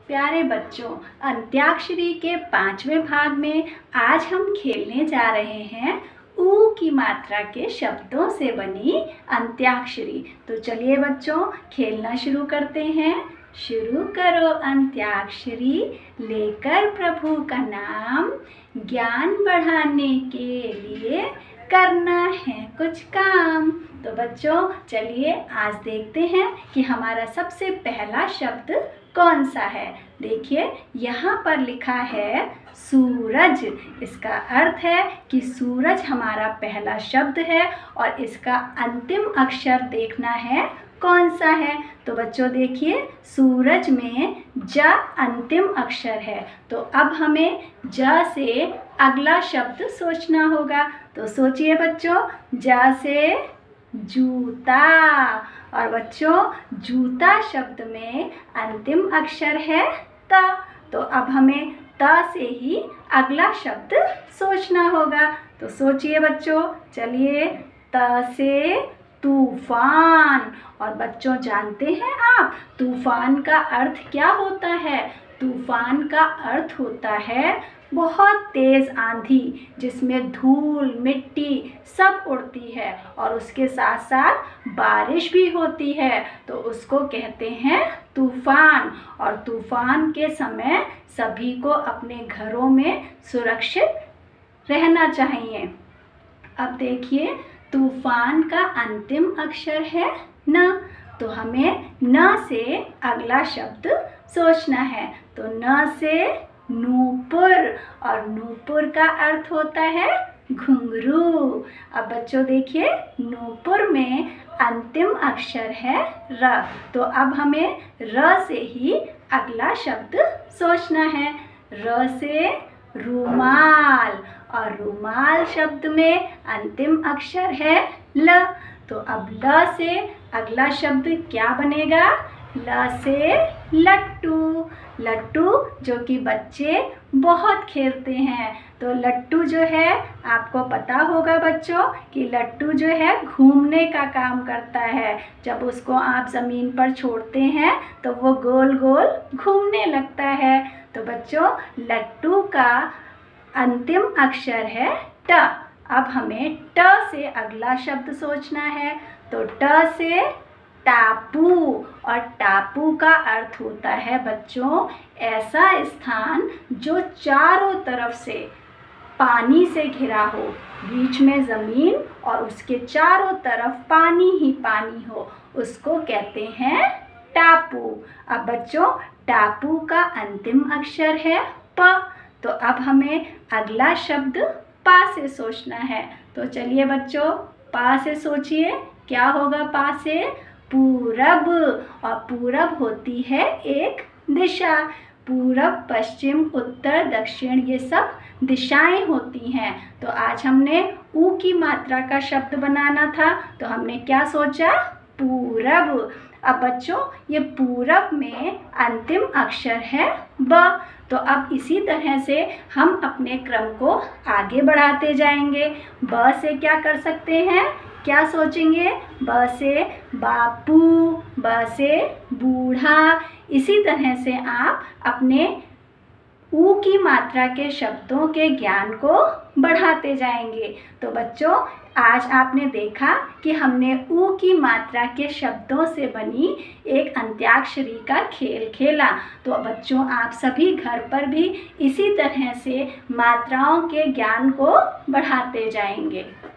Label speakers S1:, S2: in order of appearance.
S1: प्यारे बच्चों, अंत्याक्षरी के 5वें भाग में आज हम खेलने जा रहे हैं ऊ की मात्रा के शब्दों से बनी अंत्याक्षरी। तो चलिए बच्चों, खेलना शुरू करते हैं। शुरू करो अंत्याक्षरी लेकर प्रभु का नाम, ज्ञान बढ़ाने के लिए करना है कुछ काम। तो बच्चों चलिए आज देखते हैं कि हमारा सबसे पहला शब्द कौन सा है। देखिए यहाँ पर लिखा है सूरज। इसका अर्थ है कि सूरज हमारा पहला शब्द है और इसका अंतिम अक्षर देखना है कौन सा है। तो बच्चों देखिए सूरज में ज अंतिम अक्षर है, तो अब हमें ज से अगला शब्द सोचना होगा। तो सोचिए बच्चों, ज से जूता। और बच्चों जूता शब्द में अंतिम अक्षर है त, तो अब हमें त से ही अगला शब्द सोचना होगा। तो सोचिए बच्चों, चलिए त से तूफान। और बच्चों जानते हैं आप तूफान का अर्थ क्या होता है? तूफान का अर्थ होता है बहुत तेज आंधी जिसमें धूल मिट्टी सब उड़ती है और उसके साथ साथ बारिश भी होती है, तो उसको कहते हैं तूफान। और तूफान के समय सभी को अपने घरों में सुरक्षित रहना चाहिए। अब देखिए तूफान का अंतिम अक्षर है न, तो हमें न से अगला शब्द सोचना है। तो न से नूपुर, और नूपुर का अर्थ होता है घुंघरू। अब बच्चों देखिए नूपुर में अंतिम अक्षर है र, तो अब हमें र से ही अगला शब्द सोचना है। र से रुमाल, और रुमाल शब्द में अंतिम अक्षर है ल, तो अब ल से अगला शब्द क्या बनेगा? ल से लट्टू। लट्टू जो कि बच्चे बहुत खेलते हैं। तो लट्टू जो है आपको पता होगा बच्चों कि लट्टू जो है घूमने का काम करता है। जब उसको आप ज़मीन पर छोड़ते हैं तो वो गोल गोल घूमने लगता है। तो बच्चों लट्टू का अंतिम अक्षर है ट। अब हमें ट से अगला शब्द सोचना है। तो ट से टापू, और टापू का अर्थ होता है बच्चों ऐसा स्थान जो चारों तरफ से पानी से घिरा हो, बीच में ज़मीन और उसके चारों तरफ पानी ही पानी हो, उसको कहते हैं टापू। अब बच्चों टापू का अंतिम अक्षर है प, तो अब हमें अगला शब्द पा से सोचना है। तो चलिए बच्चों पा से सोचिए, क्या होगा पा से? पूरब। और पूरब होती है एक दिशा। पूरब पश्चिम उत्तर दक्षिण ये सब दिशाएं होती हैं। तो आज हमने ऊ की मात्रा का शब्द बनाना था, तो हमने क्या सोचा? पूरब। अब बच्चों ये पूरब में अंतिम अक्षर है ब, तो अब इसी तरह से हम अपने क्रम को आगे बढ़ाते जाएंगे। ब से क्या कर सकते हैं? क्या सोचेंगे? ब से बापू, ब से बूढ़ा। इसी तरह से आप अपने ऊ की मात्रा के शब्दों के ज्ञान को बढ़ाते जाएंगे। तो बच्चों आज आपने देखा कि हमने ऊ की मात्रा के शब्दों से बनी एक अंत्याक्षरी का खेल खेला। तो बच्चों आप सभी घर पर भी इसी तरह से मात्राओं के ज्ञान को बढ़ाते जाएंगे।